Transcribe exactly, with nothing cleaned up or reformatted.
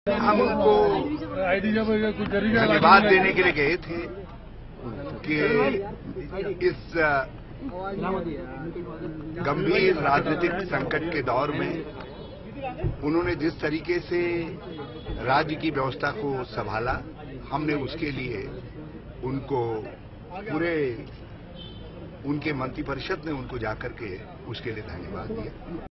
हम उनको धन्यवाद देने के लिए गए थे कि इस गंभीर राजनीतिक संकट के दौर में उन्होंने जिस तरीके से राज्य की व्यवस्था को संभाला, हमने उसके लिए उनको पूरे उनके मंत्रिपरिषद ने उनको जाकर के उसके लिए धन्यवाद दिया।